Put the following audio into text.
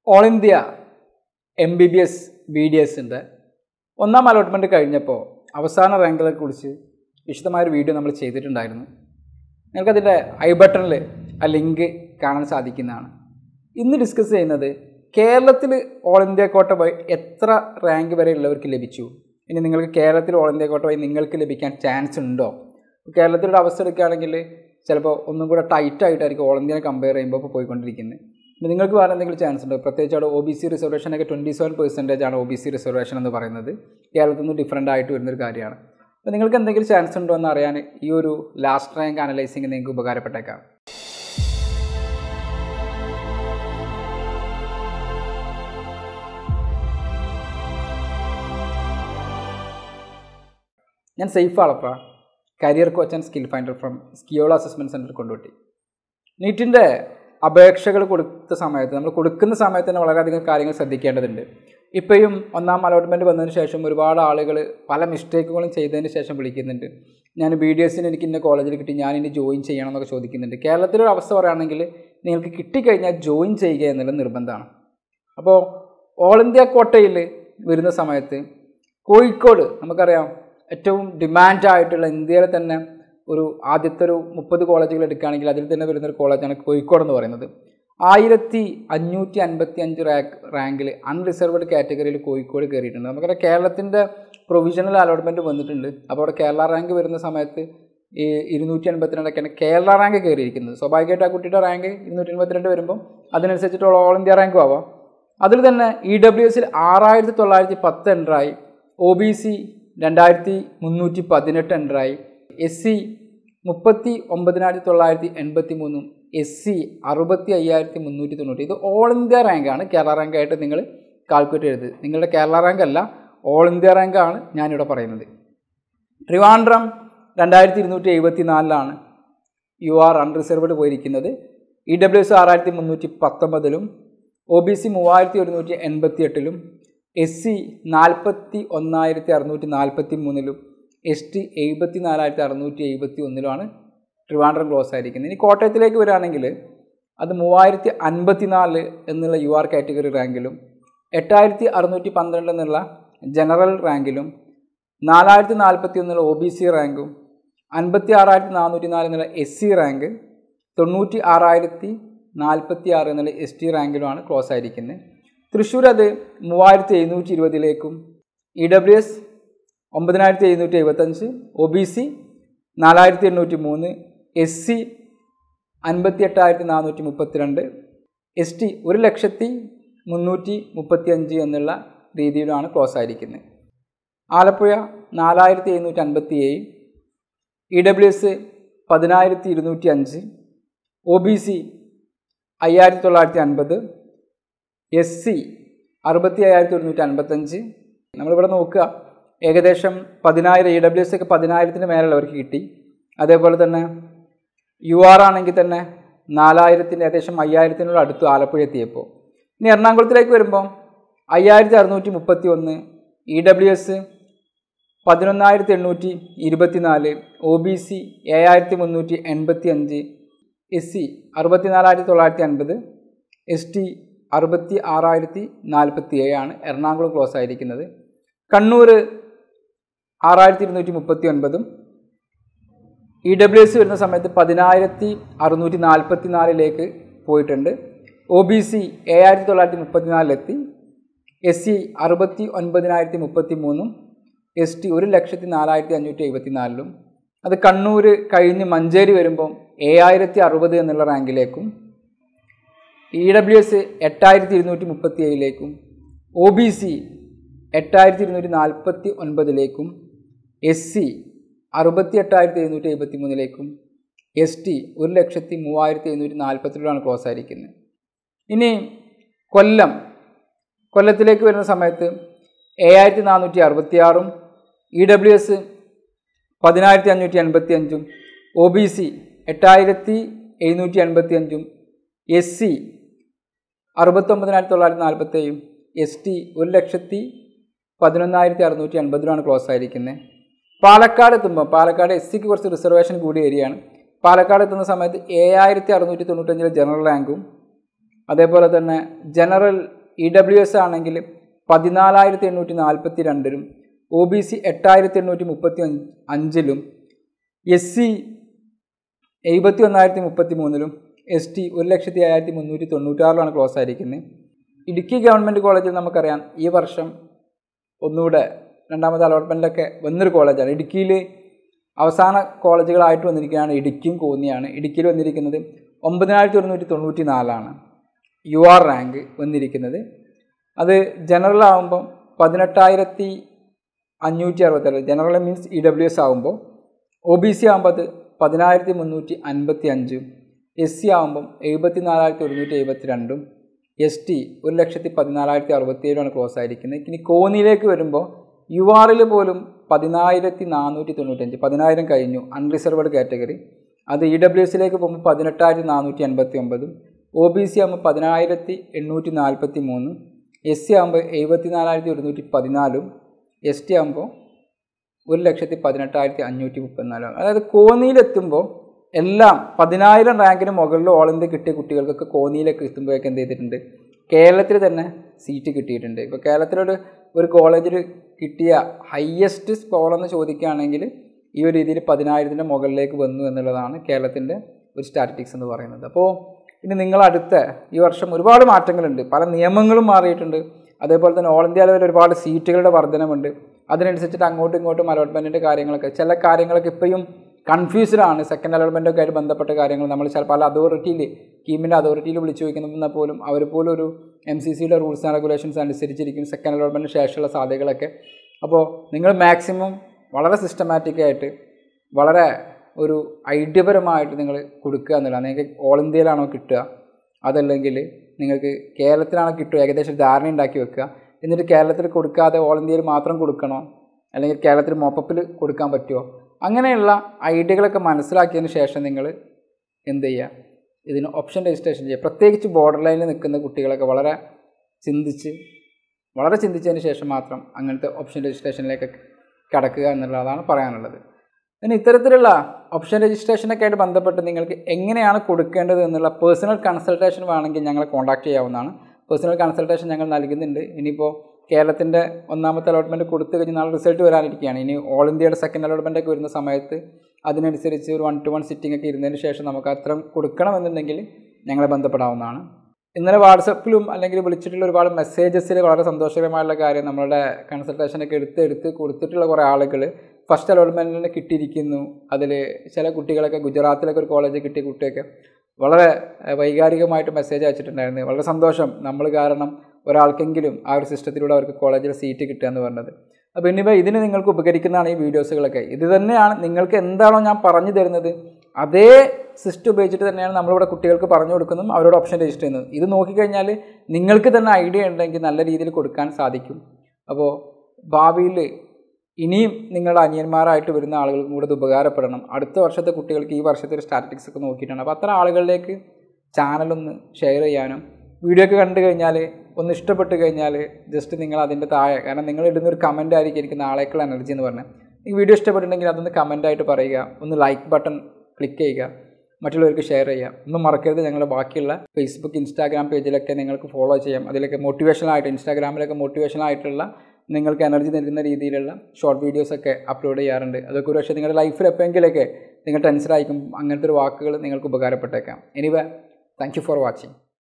All India MBBS BDS ഉണ്ട്. ഒന്നാം allotment കഴിഞ്ഞപ്പോൾ അവസാന റാങ്കുകളെ കുറിച്ച് വിശദമായ ഒരു വീഡിയോ നമ്മൾ ചെയ്തിട്ടുണ്ടായിരുന്നു. നിങ്ങൾക്ക് അതിന്റെ ഐ ബട്ടണിൽ ആ ലിങ്ക് കാണാൻ സാധിക്കുന്നതാണ്. ഇന്ന് ഡിസ്കസ് ചെയ്യുന്നത് കേരളത്തിൽ ഓൾ ഇന്ത്യ കോട്ട വഴി എത്ര റാങ്ക് വരെ ഉള്ളവർക്ക് ലഭിച്ചു. ഇനി നിങ്ങൾക്ക് കേരളത്തിൽ ഓൾ ഇന്ത്യ കോട്ട വഴി നിങ്ങൾക്ക് ലഭിക്കാൻ ചാൻസ് ഉണ്ടോ? കേരളത്തിലുള്ള അവസ്ഥ എടുക്കുകയാണെങ്കിൽ ചിലപ്പോൾ ഒന്നും കൂടെ ടൈറ്റ് ആയിട്ടായിരിക്കും ഓൾ ഇന്ത്യനെ കമ്പയർ ചെയ്യുമ്പോൾ ഇപ്പോൾ പോയിക്കൊണ്ടിരിക്കുന്നത്. നിങ്ങൾക്ക് വേറെ എന്തെങ്കിലും ചാൻസ് ഉണ്ടോ? പ്രത്യേകിച്ച് അവിടെ OBC റിസർവേഷനൊക്കെ 27% ആണ് OBC റിസർവേഷൻ എന്ന് പറയുന്നത്. കേരളത്തിൽ നിന്ന് ഡിഫറൻ്റ് ആയിട്ട് വരുന്നൊരു കാര്യമാണ്. അപ്പോൾ നിങ്ങൾക്ക് എന്തെങ്കിലും ചാൻസ് ഉണ്ടോ എന്ന് അറിയാൻ ഈ ഒരു ലാസ്റ്റ് റാങ്ക് അനലൈസിങ് നിങ്ങൾക്ക് ഉപകാരപ്പെട്ടേക്കാം. ഞാൻ Saif Valapra, career coach and skill finder from SKIOLO assessment centre Kondotty. നീറ്റിൻ്റെ അപേക്ഷകൾ കൊടുത്ത സമയത്ത് നമ്മൾ കൊടുക്കുന്ന സമയത്ത് തന്നെ വളരെയധികം കാര്യങ്ങൾ ശ്രദ്ധിക്കേണ്ടതുണ്ട്. ഇപ്പോഴും ഒന്നാം അലോട്ട്മെൻറ്റ് വന്നതിന് ശേഷം ഒരുപാട് ആളുകൾ പല മിസ്റ്റേക്കുകളും ചെയ്തതിന് ശേഷം വിളിക്കുന്നുണ്ട്. ഞാൻ BDSന് എനിക്ക് ഇന്ന കോളേജിൽ കിട്ടി, ഞാൻ ഇനി ജോയിൻ ചെയ്യണം എന്നൊക്കെ ചോദിക്കുന്നുണ്ട്. കേരളത്തിലൊരു അവസ്ഥ പറയുകയാണെങ്കിൽ നിങ്ങൾക്ക് കിട്ടിക്കഴിഞ്ഞാൽ ജോയിൻ ചെയ്യുക എന്നുള്ളത് നിർബന്ധമാണ്. അപ്പോൾ ഓൾ ഇന്ത്യ കോട്ടയിൽ വരുന്ന സമയത്ത് കോഴിക്കോട് നമുക്കറിയാം ഏറ്റവും ഡിമാൻഡായിട്ടുള്ള ഇന്ത്യയിലെ തന്നെ ഒരു ആദ്യത്തെ ഒരു 30 കോളേജുകൾ എടുക്കുകയാണെങ്കിൽ അതിൽ തന്നെ വരുന്നൊരു കോളേജാണ് കോഴിക്കോട് എന്ന് പറയുന്നത്. 1555 റാങ്കിൽ അൺറിസർവ്ഡ് കാറ്റഗറിയിൽ കോഴിക്കോട് കയറിയിട്ടുണ്ട്. നമുക്കറിയാം കേരളത്തിൻ്റെ പ്രൊവിഷണൽ അലോട്ട്മെൻറ്റ് വന്നിട്ടുണ്ട്. അപ്പോൾ അവിടെ കേരള റാങ്ക് വരുന്ന സമയത്ത് ഈ 282 കേരള റാങ്ക് കയറിയിരിക്കുന്നത്. സ്വാഭാവികമായിട്ട് ആ കുട്ടിയുടെ റാങ്ക് 282 വരുമ്പോൾ അതിനനുസരിച്ചിട്ടുള്ള ഓൾ ഇന്ത്യ റാങ്കും ആവാം. അതിൽ തന്നെ EWSൽ 6910 എൻട്രായി, OBC 2318 എൻട്രായി, SC 39983, SC 65390. ഇത് ഓൾ ഇന്ത്യ റാങ്കാണ്. കേരള റാങ്കായിട്ട് നിങ്ങൾ കാൽക്കുലേറ്റ് ചെയ്തത്. നിങ്ങളുടെ കേരള റാങ്ക് അല്ല, ഓൾ ഇന്ത്യ റാങ്കാണ് ഞാനിവിടെ പറയുന്നത്. ട്രിവാൻഡ്രം 2274 UR അൺറിസർവ്ഡ് പോയിരിക്കുന്നത്. EWS 6319 OBC 3188 SC 41643 ST 74671 Trivandrum close ആയിരിക്കുന്നത്. ഇനി കോട്ടയത്തിലേക്ക് വരികയാണെങ്കിൽ അത് 3054 എന്നുള്ള UR കാറ്റഗറി റാങ്കിലും 8612 എന്നുള്ള ജനറൽ റാങ്കിലും 4041 എന്നുള്ള OBC റാങ്കും 56404 എന്നുള്ള SC റാങ്ക് 96046 എന്നുള്ള ST റാങ്കിലുമാണ് ക്ലോസ് ആയിരിക്കുന്നത്. തൃശ്ശൂർ അത് 3720 EWS 9775, OBC 4803, SC 58432, ST 1,03,335 എന്നുള്ള രീതിയിലാണ് ക്ലോസ് ആയിരിക്കുന്നത്. Alappuzha 4757, EWS 10205, OBC 5950, SC 65155. നമ്മളിവിടെ നോക്കുക, ഏകദേശം 10,000 EWS ഒക്കെ 10,000 മേലുള്ളവർക്ക് കിട്ടി. അതേപോലെ തന്നെ UR ആണെങ്കിൽ തന്നെ 4,000 ഏകദേശം 5,000 അടുത്ത് ആലപ്പുഴ എത്തിയപ്പോൾ. ഇനി എറണാകുളത്തിലേക്ക് വരുമ്പോൾ 5,631, EWS 11,824, OBC 7,385, SC 64,950, ST 66,047 Ernakulam close ആയിരിക്കുന്നത്. കണ്ണൂർ 6,239, EWS വരുന്ന സമയത്ത് 10,644 പോയിട്ടുണ്ട്. OBC 7,934 SC 69,033, ST 1,04,574. അത് കണ്ണൂർ കഴിഞ്ഞ് മഞ്ചേരി വരുമ്പം 7,060 എന്നുള്ള റാങ്കിലേക്കും, EWS 8,237, OBC 8,249, SC 68,773, ST 1,03,742 close ആയിരിക്കുന്നത്. ഇനി കൊല്ലത്തിലേക്ക് വരുന്ന സമയത്ത് 7,466, EWS 10,585, OBC 8,785, SC 69,947, ST 1,11,680 close ആയിരിക്കുന്നത്. പാലക്കാട് എത്തുമ്പോൾ പാലക്കാട് SCക്ക് കുറച്ച് റിസർവേഷൻ കൂടിയ ഏരിയയാണ്. പാലക്കാട് എത്തുന്ന സമയത്ത് 7,695 ജനറൽ റാങ്കും അതേപോലെ തന്നെ ജനറൽ EWS ആണെങ്കിൽ 14,842-ലും OBC 8,835-ലും SC 71,033-ലും ST 1,05,396-ലാണ് ക്ലോസ് ആയിരിക്കുന്നത്. ഇടുക്കി ഗവൺമെൻറ് കോളേജിൽ നമുക്കറിയാം ഈ വർഷം ഒന്നുകൂടെ രണ്ടാമത്തെ അലോട്ട്മെൻറ്റിലൊക്കെ വന്നൊരു കോളേജാണ്. ഇടുക്കിയിൽ അവസാന കോളേജുകളായിട്ട് വന്നിരിക്കുകയാണ് ഇടുക്കിയും കോന്നിയാണ്. ഇടുക്കിയിൽ വന്നിരിക്കുന്നത് 9,194 UR റാങ്ക് വന്നിരിക്കുന്നത്. അത് ജനറൽ ആകുമ്പം 18,566. ജനറൽ മീൻസ് EWS ആകുമ്പോൾ. OBC ആകുമ്പോൾ അത് 10,355. SC ആകുമ്പം 74,172. ST 1,14,067 ക്ലോസ് ആയിരിക്കുന്നത്. ഇനി കോന്നിയിലേക്ക് വരുമ്പോൾ URൽ പോലും 10,495. 10,000 കഴിഞ്ഞു അൺറിസർവ്ഡ് കാറ്റഗറി. അത് EWSലേക്ക് പോകുമ്പോൾ 18,489. OBC ആകുമ്പോൾ 10,843. SC ആകുമ്പോൾ 74,114. ST ആകുമ്പോൾ 1,18,534. അതായത് കോന്നിയിലെത്തുമ്പോൾ എല്ലാം 10,000 റാങ്കിന് മുകളിൽ ഓൾ ഇന്ത്യ കിട്ടിയ കുട്ടികൾക്കൊക്കെ കോന്നിയിലേക്ക് എത്തുമ്പോഴേക്ക് എന്ത് ചെയ്തിട്ടുണ്ട്, കേരളത്തിൽ തന്നെ സീറ്റ് കിട്ടിയിട്ടുണ്ട്. ഇപ്പോൾ കേരളത്തിലൊരു കോളേജിൽ കിട്ടിയ ഹയസ്റ്റ് സ്കോർ എന്ന് ചോദിക്കുകയാണെങ്കിൽ ഈ ഒരു രീതിയിൽ 10,000-ൻ്റെ മുകളിലേക്ക് വന്നു എന്നുള്ളതാണ് കേരളത്തിൻ്റെ ഒരു സ്റ്റാറ്റിസ്റ്റിക്സ് എന്ന് പറയുന്നത്. അപ്പോൾ ഇനി നിങ്ങളടുത്ത ഈ വർഷം ഒരുപാട് മാറ്റങ്ങളുണ്ട്, പല നിയമങ്ങളും മാറിയിട്ടുണ്ട്. അതേപോലെ തന്നെ ഓൾ ഇന്ത്യ ലെവലിൽ ഒരുപാട് സീറ്റുകളുടെ വർധനമുണ്ട്. അതിനനുസരിച്ചിട്ട് അങ്ങോട്ടും ഇങ്ങോട്ടും അലോട്ട്മെൻറ്റിൻ്റെ കാര്യങ്ങളൊക്കെ ചില കാര്യങ്ങളൊക്കെ ഇപ്പോഴും കൺഫ്യൂസ്ഡാണ്. സെക്കൻഡ് അലോട്ട്മെൻറ്റൊക്കെ ആയിട്ട് ബന്ധപ്പെട്ട കാര്യങ്ങൾ നമ്മൾ പല അതോറിറ്റിയിൽ കീമിൻ്റെ അതോറിറ്റിയിൽ വിളിച്ചു ചോദിക്കുന്നതെന്നാൽ പോലും അവർ പോലും ഒരു MCCയുടെ റൂൾസ് ആൻഡ് റെഗുലേഷൻസ് അനുസരിച്ചിരിക്കും സെക്കൻഡ് അലോട്ട്മെൻറ്റിന് ശേഷമുള്ള സാധ്യതകളൊക്കെ. അപ്പോൾ നിങ്ങൾ മാക്സിമം വളരെ സിസ്റ്റമാറ്റിക്കായിട്ട് വളരെ ഒരു ഐഡിയപരമായിട്ട് നിങ്ങൾ കൊടുക്കുക എന്നുള്ളതാണ്. നിങ്ങൾക്ക് ഓൾ ഇന്ത്യയിലാണോ കിട്ടുക, അതല്ലെങ്കിൽ നിങ്ങൾക്ക് കേരളത്തിലാണോ കിട്ടുക, ഏകദേശം ധാരണ ഉണ്ടാക്കി വെക്കുക. എന്നിട്ട് കേരളത്തിൽ കൊടുക്കാതെ ഓൾ ഇന്ത്യയിൽ മാത്രം കൊടുക്കണോ, അല്ലെങ്കിൽ കേരളത്തിൽ മോപ്പപ്പിൽ കൊടുക്കാൻ പറ്റുമോ, അങ്ങനെയുള്ള ഐഡിയകളൊക്കെ മനസ്സിലാക്കിയതിന് ശേഷം നിങ്ങൾ എന്ത് ചെയ്യുക, ഇതിന് ഓപ്ഷൻ രജിസ്ട്രേഷൻ ചെയ്യുക. പ്രത്യേകിച്ച് ബോർഡർ ലൈനിൽ നിൽക്കുന്ന കുട്ടികളൊക്കെ വളരെ ചിന്തിച്ചതിന് ശേഷം മാത്രം അങ്ങനത്തെ ഓപ്ഷൻ രജിസ്ട്രേഷനിലേക്ക് കടക്കുക എന്നുള്ളതാണ് പറയാനുള്ളത്. പിന്നെ ഇത്തരത്തിലുള്ള ഓപ്ഷൻ രജിസ്ട്രേഷനൊക്കെ ആയിട്ട് ബന്ധപ്പെട്ട് നിങ്ങൾക്ക് എങ്ങനെയാണ് കൊടുക്കേണ്ടത് എന്നുള്ള പേഴ്സണൽ കൺസൾട്ടേഷൻ വേണമെങ്കിൽ ഞങ്ങളെ കോൺടാക്ട് ചെയ്യാവുന്നതാണ്. പേഴ്സണൽ കൺസൾട്ടേഷൻ ഞങ്ങൾ നൽകുന്നുണ്ട്. ഇനിയിപ്പോൾ കേരളത്തിൻ്റെ ഒന്നാമത്തെ അലോട്ട്മെൻറ്റ് കൊടുത്തു കഴിഞ്ഞ് നാളെ റിസൾട്ട് വരാനിരിക്കുകയാണ്. ഇനി ഓൾ ഇന്ത്യയുടെ സെക്കൻഡ് അലോട്ട്മെൻറ്റൊക്കെ വരുന്ന സമയത്ത് അതിനനുസരിച്ച് ഒരു 1-to-1 സിറ്റിംഗ് ഒക്കെ ഇരുന്നതിന് ശേഷം നമുക്ക് അത്രയും കൊടുക്കണമെന്നുണ്ടെങ്കിൽ ഞങ്ങളെ ബന്ധപ്പെടാവുന്നതാണ്. ഇന്നലെ വാട്സപ്പിലും അല്ലെങ്കിൽ വിളിച്ചിട്ടുള്ള ഒരുപാട് മെസ്സേജസിൽ വളരെ സന്തോഷകരമായുള്ള കാര്യം, നമ്മളുടെ കൺസൾട്ടേഷനൊക്കെ എടുത്ത് കൊടുത്തിട്ടുള്ള കുറേ ആളുകൾ ഫസ്റ്റ് അലോട്ട്മെൻറ്റിന് കിട്ടിയിരിക്കുന്നു. അതിൽ ചില കുട്ടികളൊക്കെ ഗുജറാത്തിലൊക്കെ ഒരു കോളേജ് കിട്ടിയ കുട്ടിയൊക്കെ വളരെ വൈകാരികമായിട്ട് മെസ്സേജ് അയച്ചിട്ടുണ്ടായിരുന്നു. വളരെ സന്തോഷം, നമ്മൾ കാരണം ഒരാൾക്കെങ്കിലും ആ ഒരു സിസ്റ്റത്തിലൂടെ അവർക്ക് കോളേജിൽ സീറ്റ് കിട്ടുക എന്ന് പറഞ്ഞത്. അപ്പോൾ ഇനിയിപ്പോൾ ഇതിന് നിങ്ങൾക്ക് ഉപകരിക്കുന്നതാണ് ഈ വീഡിയോസുകളൊക്കെ. ഇത് തന്നെയാണ് നിങ്ങൾക്ക് എന്താണോ ഞാൻ പറഞ്ഞു തരുന്നത് അതേ സിസ്റ്റം ഉപയോഗിച്ചിട്ട് തന്നെയാണ് നമ്മളിവിടെ കുട്ടികൾക്ക് പറഞ്ഞു കൊടുക്കുന്നതും അവരോട് ഓപ്ഷൻ രജിസ്റ്റർ ചെയ്യുന്നത്. ഇത് നോക്കിക്കഴിഞ്ഞാൽ നിങ്ങൾക്ക് തന്നെ ഐഡിയ ഉണ്ടെങ്കിൽ നല്ല രീതിയിൽ കൊടുക്കാൻ സാധിക്കും. അപ്പോൾ ഭാവിയിൽ ഇനിയും നിങ്ങളുടെ അനിയന്മാരായിട്ട് വരുന്ന ആളുകൾക്കും കൂടെ ഇത് ഉപകാരപ്പെടണം. അടുത്ത വർഷത്തെ കുട്ടികൾക്ക് ഈ വർഷത്തെ ഒരു സ്റ്റാറ്റിസ്റ്റിക്സ് ഒക്കെ നോക്കിയിട്ടാണ്. അപ്പോൾ അത്ര ആളുകളിലേക്ക് ചാനലൊന്ന് ഷെയർ ചെയ്യാനും, വീഡിയോ ഒക്കെ കണ്ടു കഴിഞ്ഞാൽ ഒന്ന് ഇഷ്ടപ്പെട്ട് കഴിഞ്ഞാൽ ജസ്റ്റ് നിങ്ങൾ അതിൻ്റെ താഴെ, കാരണം നിങ്ങൾ ഇടുന്നൊരു കമൻ്റ് ആയിരിക്കും എനിക്ക് നാളേക്കുള്ള എനർജി എന്ന് പറഞ്ഞാൽ, ഈ വീഡിയോ ഇഷ്ടപ്പെട്ടിട്ടുണ്ടെങ്കിൽ അതൊന്ന് കമൻ്റായിട്ട് പറയുക, ഒന്ന് ലൈക്ക് ബട്ടൺ ക്ലിക്ക് ചെയ്യുക, മറ്റുള്ളവർക്ക് ഷെയർ ചെയ്യുക. ഒന്നും മറക്കരുത്, ഞങ്ങളുടെ ബാക്കിയുള്ള ഫേസ്ബുക്ക്, ഇൻസ്റ്റാഗ്രാം പേജിലൊക്കെ നിങ്ങൾക്ക് ഫോളോ ചെയ്യാം. അതിലൊക്കെ മോട്ടിവേഷണലായിട്ട്, ഇൻസ്റ്റാഗ്രാമിലൊക്കെ മോട്ടിവേഷണലായിട്ടുള്ള നിങ്ങൾക്ക് എനർജി നൽകുന്ന രീതിയിലുള്ള ഷോർട്ട് വീഡിയോസൊക്കെ അപ്ലോഡ് ചെയ്യാറുണ്ട്. അതൊക്കെ ഒരു പക്ഷേ നിങ്ങളുടെ ലൈഫിൽ എപ്പോഴെങ്കിലൊക്കെ നിങ്ങൾ ടെൻഷനായിരിക്കും, അങ്ങനത്തെ ഒരു വാക്കുകൾ നിങ്ങൾക്ക് ഉപകാരപ്പെട്ടേക്കാം. Anyway, thank you for watching.